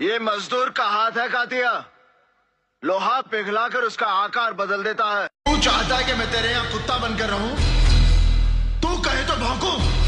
ये मजदूर का हाथ है कातिया। लोहा पिघलाकर उसका आकार बदल देता है। तू चाहता है कि मैं तेरे यहाँ कुत्ता बनकर रहूं? तू कहे तो भौंकूं?